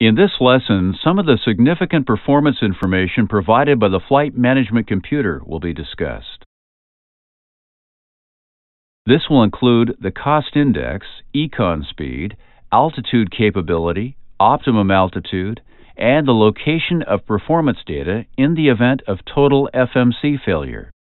In this lesson, some of the significant performance information provided by the flight management computer will be discussed. This will include the cost index, econ speed, altitude capability, optimum altitude, and the location of performance data in the event of total FMC failure.